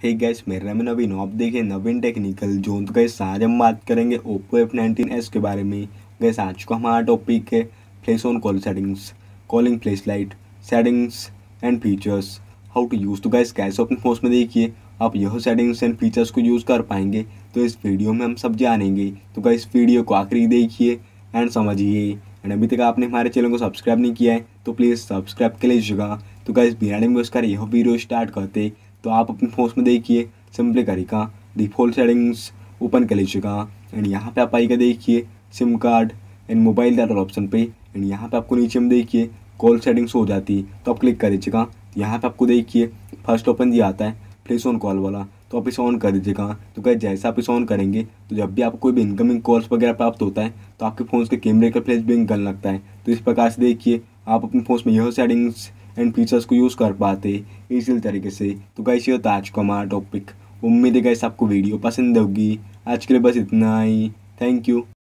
हे gas, मेरा नाम है नवीन। आप देखें नवीन टेक्निकल जोन। तो गैस आज हम बात करेंगे ओप्पो F19s के बारे में। गैस आज का हमारा टॉपिक है flash on call settings, calling flash light settings and features, how to use. तो गैस कैसे अपने फोन में देखिए आप यह सेटिंग्स एंड फीचर्स को यूज़ कर पाएंगे। तो इस वीडियो में हम सब जानेंगे। तो गैस वीडियो को आखिरी देखिए एंड समझिए। एंड अभी तक आपने हमारे चैनल को सब्सक्राइब नहीं किया है तो प्लीज़ सब्सक्राइब कर लीजिएगा। तो गैस बिना टाइम वेस्ट कर यह वीडियो स्टार्ट करते। तो आप अपने फोन में देखिए सिंपली करेगा डिफ़ॉल्ट सेटिंग्स ओपन कर लीजिएगा। एंड यहाँ पे आप आइएगा देखिए sim card and mobile data option पे। एंड यहाँ पे आपको नीचे में देखिए कॉल सेटिंग्स हो जाती है तो आप क्लिक कर दीजिएगा। यहाँ पे आपको देखिए फर्स्ट ऑप्शन दिया आता है फ्लैश ऑन कॉल वाला, तो आप इसे ऑन कर दीजिएगा। तो क्या जैसे आप इसे ऑन करेंगे तो जब भी आपको कोई भी इनकमिंग कॉल्स वगैरह प्राप्त होता है तो आपके फ़ोन के कैमरे का फ्लैश ब्लिंक करने लगता है। तो इस प्रकार से देखिए आप अपने फ़ोन में यह सेटिंग्स एंड फीचर्स को यूज़ कर पाते इसी तरीके से। तो गाइस ये था आज का हमारा टॉपिक। उम्मीद है गाइस आपको वीडियो पसंद होगी। आज के लिए बस इतना ही। Thank you.